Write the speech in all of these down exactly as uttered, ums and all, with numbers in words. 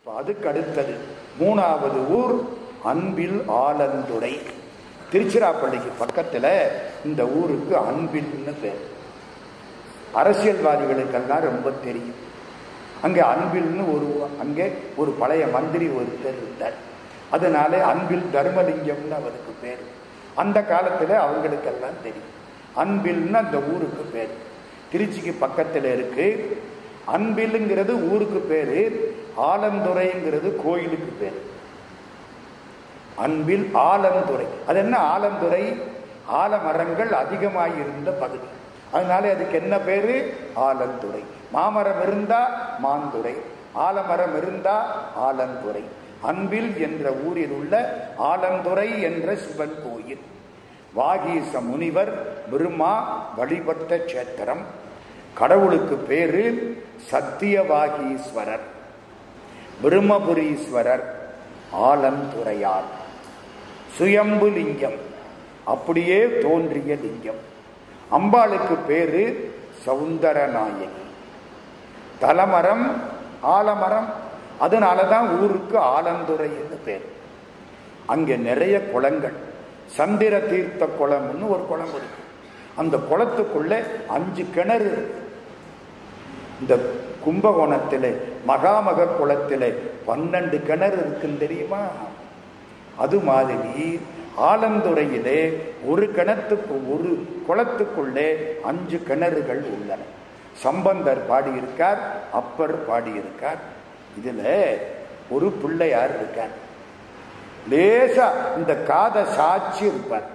அதுக்கு அடுத்தது மூணாவது ஊர் அன்பில் ஆலந்துறை. திருச்சிராப்பள்ளிக்கு பக்கத்துல இந்த ஊருக்கு அன்பில்னு பேர். அரசியல்வாதிகளுக்கெல்லாம் ரொம்ப தெரியும். அங்கே அன்பில்னு ஒரு அங்கே ஒரு பழைய மந்திரி ஒருத்தர் இருந்தார். அதனால அன்பில் தர்மலிங்கம்னு அவருக்கு பேர். அந்த காலத்துல அவங்களுக்கெல்லாம் தெரியும். அன்பில்னு அந்த ஊருக்கு பேர். திருச்சிக்கு பக்கத்துல இருக்கு. அன்பில்ங்கிறது ஊருக்கு பேரு, ஆலந்துறைங்கிறது கோயிலுக்கு பேரு. அன்பில் ஆலந்துறை. அது என்ன ஆலந்துறை? ஆலமரங்கள் அதிகமாயிருந்த பகுதி, அதனால அதுக்கு என்ன பேரு? ஆலந்துறை. மாமரம் இருந்தா மாந்துறை, ஆலமரம் இருந்தா ஆலந்துறை. அன்பில் என்ற ஊரில் உள்ள ஆலந்துறை என்ற சிவன் கோயில் வாகீச முனிவர் பிரம்மா வழிபட்ட கஷேத்திரம். கடவுளுக்கு பேரு சத்தியவாகீஸ்வரர், பிரம்மபுரீஸ்வரர், ஆலந்துறையார். சுயம்பு லிங்கம், அப்படியே தோன்றிய லிங்கம். அம்பாளுக்கு பேரு சௌந்தரநாயகி. தலமரம் ஆலமரம், அதனாலதான் ஊருக்கு ஆலந்துறை என்று பேர். அங்கே நிறைய குளங்கள், சந்திர தீர்த்த குளம்னு ஒரு குளம் இருக்கு. அந்த குளத்துக்குள்ள அஞ்சு கிணறு இருக்கு. இந்த கும்பகோணத்திலே மகாமக குளத்திலே பன்னெண்டு கிணறு இருக்குன்னு தெரியுமா? அது மாதிரி ஆலந்துறையிலே ஒரு கிணத்துக்கு ஒரு குளத்துக்குள்ளே அஞ்சு கிணறுகள் உள்ளன. சம்பந்தர் பாடியிருக்கார், அப்பர் பாடியிருக்கார். இதுல ஒரு பிள்ளையார் இருக்கார். லேசா இந்த காதை சாட்சி இருப்பார்.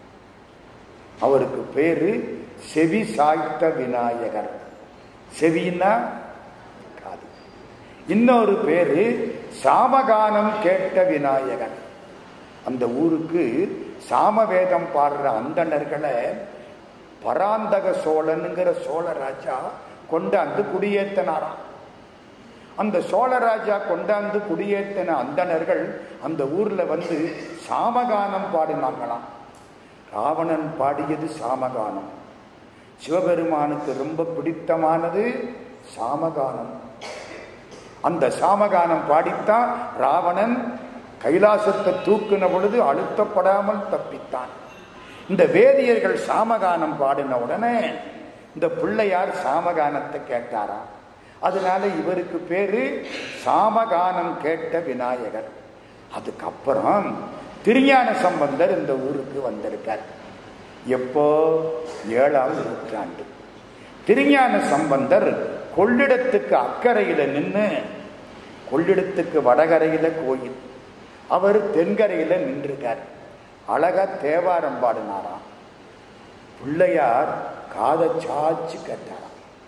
அவருக்கு பேரு செவி சாய்த்த விநாயகர். செவின்னா காது. இன்னொரு பேரு சாமகானம் கேட்ட விநாயகர். அந்த ஊருக்கு சாமவேதம் பாடுற அந்தணர்களை பராந்தக சோழனுங்கிற சோழராஜா கொண்டாந்து குடியேற்றினாராம். அந்த சோழராஜா கொண்டாந்து குடியேற்றின அந்தணர்கள் அந்த ஊர்ல வந்து சாமகானம் பாடினாங்களாம். ராவணன் பாடியது சாமகானம். சிவபெருமானுக்கு ரொம்ப பிடித்தமானது சாமகானம். அந்த சாமகானம் பாடித்தான் ராவணன் கைலாசத்தை தூக்கின பொழுது அழுத்தப்படாமல் தப்பித்தான். இந்த வேதியர்கள் சாமகானம் பாடின உடனே இந்த பிள்ளையார் சாமகானத்தை கேட்டாராம். அதனால இவருக்கு பேரு சாமகானம் கேட்ட விநாயகர். அதுக்கப்புறம் திருஞான சம்பந்தர் இந்த ஊருக்கு வந்திருக்கார். எப்போ? ஏழாம் நூற்றாண்டு. திருஞான சம்பந்தர் கொள்ளிடத்துக்கு அக்கறையில நின்று, கொள்ளிடத்துக்கு வடகரையில கோயில், அவர் தென்கரையில நின்றுக்கார். அழகா தேவாரம் பாடினாராம். பிள்ளையார் காதை சாச்சு கேட்டாராம்.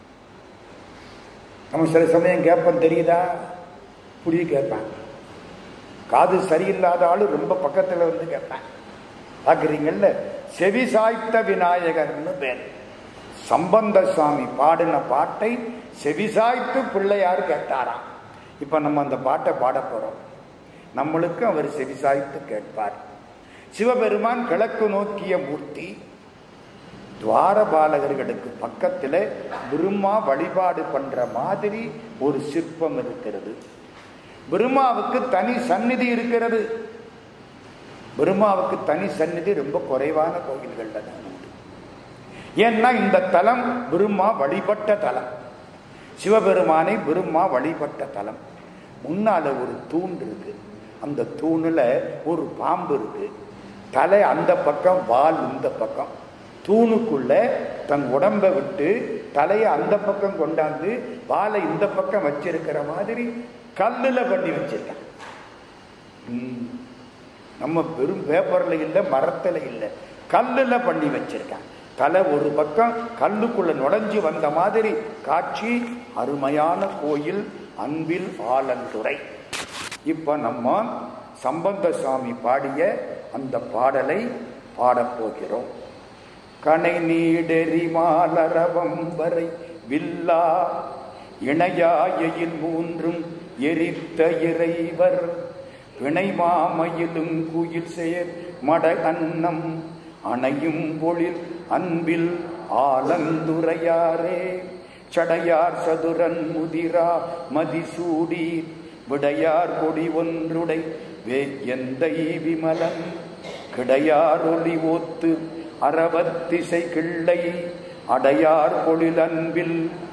நம்ம சில சமயம் கேட்போம், தெரியுதா? புரிய கேட்பாங்க. காது சரியில்லாத ஆளு ரொம்ப பக்கத்துல வந்து கேட்பாங்க. பாக்குறீங்கல்ல, செவி சாய்த்த விநாயகர்னு பேர். சம்பந்த சுவாமி பாடின பாட்டை செவிசாய்த்து பிள்ளையார் கேட்டாராம். இப்ப நம்ம அந்த பாட்டை பாட போறோம். நம்மளுக்கு அவர் செவிசாய்த்து கேட்பார். சிவபெருமான் கிழக்கு நோக்கிய மூர்த்தி. துவாரபாலகர்களுக்கு பக்கத்துல பிரம்மா வழிபாடு பண்ற மாதிரி ஒரு சிற்பம் இருக்கிறது. பிரம்மாவுக்கு தனி சந்நிதி இருக்கிறது. பிரம்மாவுக்கு தனி சந்நிதி ரொம்ப குறைவான கோயில்கள்ல தான் உண்டு. ஏன்னா இந்த தலம் பிரம்மா வழிபட்ட தலம். சிவபெருமானை பிரம்மா வழிபட்ட தலம். முன்னால ஒரு தூண் இருக்கு. அந்த தூணுல ஒரு பாம்பு இருக்கு. தலை அந்த பக்கம், வால் இந்த பக்கம். தூணுக்குள்ள தன் உடம்பை விட்டு தலையை அந்த பக்கம் கொண்டாந்து வாலை இந்த பக்கம் வச்சிருக்கிற மாதிரி கல்லுல பண்ணி வச்சிருக்கான். நம்ம பெரும் பேப்பர்ல இல்லை, மரத்துல இல்லை, கல்லுல பண்ணி வச்சிருக்கான். தலை ஒரு பக்கம் கல்லுக்குள்ள நுழைஞ்சு வந்த மாதிரி காட்சி. அருமையான கோயில் அன்பில் ஆலந்துறை. இப்ப நம்ம சம்பந்த சுவாமி பாடிய அந்த பாடலை பாடப்போகிறோம். கனை நீடெறி மாலரவம் வரை வில்லா இணையாயில் மூன்றும் எரித்த இறைவர் பிணை மாமயிலும் குயில் சேர் மட அன்னம் அணையும் பொழில் அன்பில் ஆலந்துறையாரே சடையார் சதுரன் முதிரா மதிசூடி விடையார் கொடி ஒன்றுடை வே எந்தை விமலன் கிடையார் ஒளி ஓத்து அறவத்திசை கிள்ளை அடையார் பொழிலன்பில்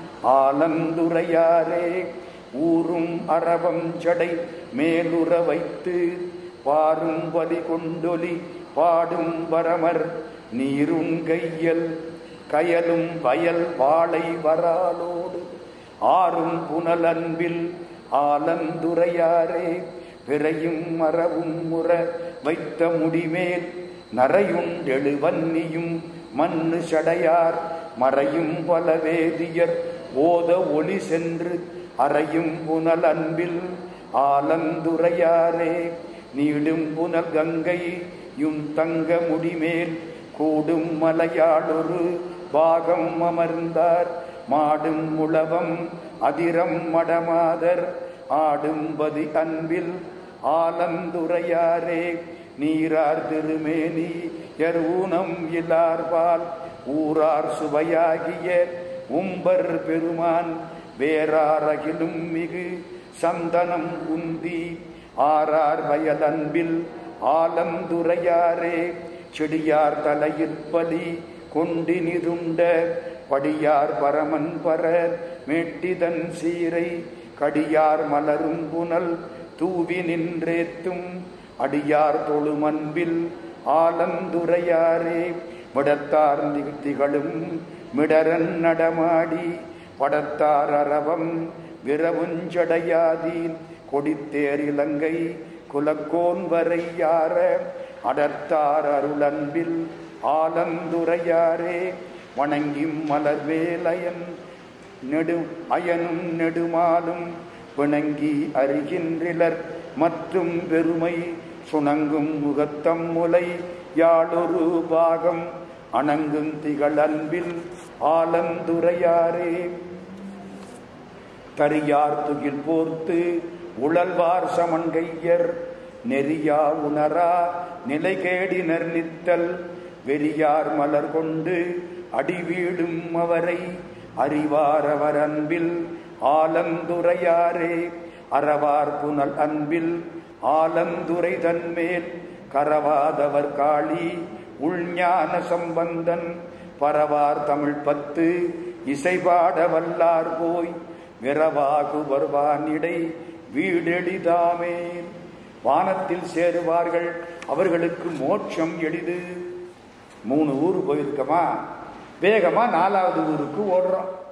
ஆலந்துரையாரே ஊரும் அரவம் ஜடை மேலுற வைத்து பாரும் வலி கொண்டொலி பாடும் பரமர் நீரும் கையல் கயலும் வயல் வாழை வராலோடு ஆறும் புனலன்பில் ஆலந்துரையாரே பிறையும் மரவும் முற வைத்த முடிமேல் நரையுண்டெழுவன்னியும் மண்ணு சடையார் மறையும் பல வேதியர் ஓத ஒளி சென்று அறையும் புனல் அன்பில் ஆலந்துரையாரே நீடும் புனல் கங்கை யும் தங்க முடிமேல் கூடும் மலையாளொரு பாகம் அமர்ந்தார் மாடும் உளவம் அதிரம் மடமாதர் ஆடும்பதி அன்பில் ஆலந்துரையாரே நீரார் திருமேனி யர்ஊனம் இலார்பால் ஊரார் சுவையாகிய உம்பர் பெருமான் வேறாரகிலும் மிகு சந்தனம் உந்தி ஆரார் வயலன்பில் ஆலந்துரையாரே செடியார் தலையிற்பலி கொண்டினிதுண்ட படியார் பரமன் பர மேட்டிதன் சீரை கடியார் மலரும் புனல் தூவி நின்றேத்தும் அடியார் தொழுமன்பில் ஆலந்துரையாரே விடத்தார் திகழும் மிடரன் நடமாடி படத்தார் அரவம் விரவுஞ்சடையாதீன் கொடித்தேர் இலங்கை குலக்கோன் வரை யார அடர்த்தார் அருளன்பில் ஆலந்துரையாரே வணங்கிம் மலர்வேலயன் நெடு அயனும் நெடுமாலும் பிணங்கி அறிகின்றிலர் மற்றும் பெருமை சுணங்கும் முகத்தம் முலை யாழொரு பாகம் அணங்கும் திகழ் அன்பில் ஆலந்துரையாரே தரியார் துகில் போர்த்து உழல்வார் சமன்கையர் நெறியா உணரா நிலைகேடினர் நித்தல் வெறியார் மலர் கொண்டு அடிவீடும் அவரை அறிவார் அவர் அன்பில் ஆலந்துரையாரே அறவார் புனல் அன்பில் ஆலந்துரை தன்மேல் கரவாதவர் காளி உள்ஞான சம்பந்தன் பரவார் தமிழ் பத்து இசைபாட வல்லார் போய் விரவாகு வருவானிடை வீடெளிதாமே. வானத்தில் சேருவார்கள், அவர்களுக்கு மோட்சம் எளிது. மூணு ஊர் போயிருக்கமா, வேகமா நாலாவது ஊருக்கு ஓடுறோம்.